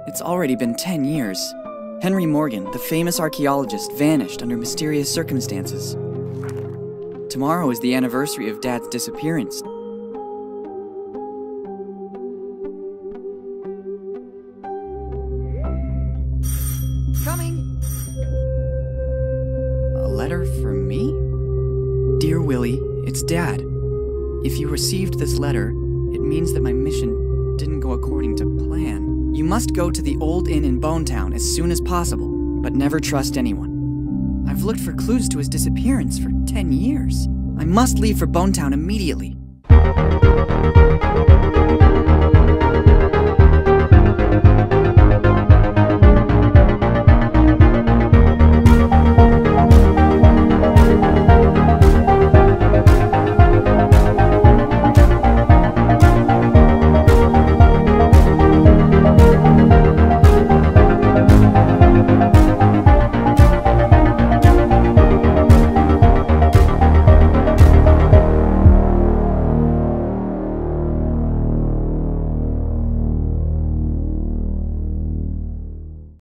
It's already been 10 years. Henry Morgan, the famous archaeologist, vanished under mysterious circumstances. Tomorrow is the anniversary of Dad's disappearance. Coming! A letter for me? Dear Willy, it's Dad. If you received this letter, it means that my mission didn't go according to plan. You must go to the old inn in Bonetown as soon as possible, but never trust anyone. I've looked for clues to his disappearance for 10 years. I must leave for Bonetown immediately.